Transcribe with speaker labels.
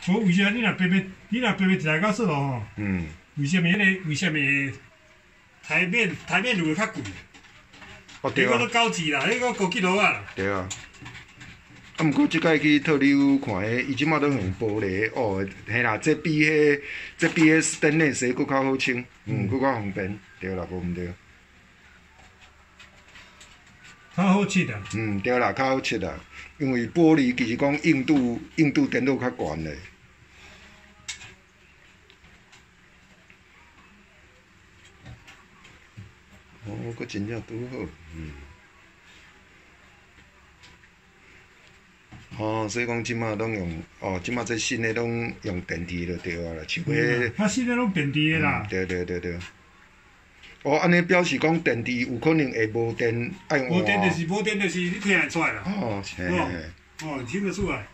Speaker 1: 无为啥你若白一来到说吼，为什么台面路会较贵？
Speaker 2: 哦对啊，
Speaker 1: 迄个都高级啦，迄个5几落啊。
Speaker 2: 对啊。啊，毋过即摆去特溜看迄，伊即马都用玻璃哦，嘿啦，这比迄斯登内斯佫较好清，佫较方便，对啦，无毋对。
Speaker 1: 较好切啊。
Speaker 2: 对啦，较好切啦，因为玻璃其实讲硬度程度较悬嘞。哦，佫真正拄好，哦，所以讲即马拢用，即马这新的拢用电池就对啊啦，像迄。
Speaker 1: 它新的拢电池的啦。
Speaker 2: 对。哦，安尼表示讲电池有可能会无电，爱换。
Speaker 1: 无电就是你听得出来啦。
Speaker 2: 哦，嘿。
Speaker 1: 听得出来。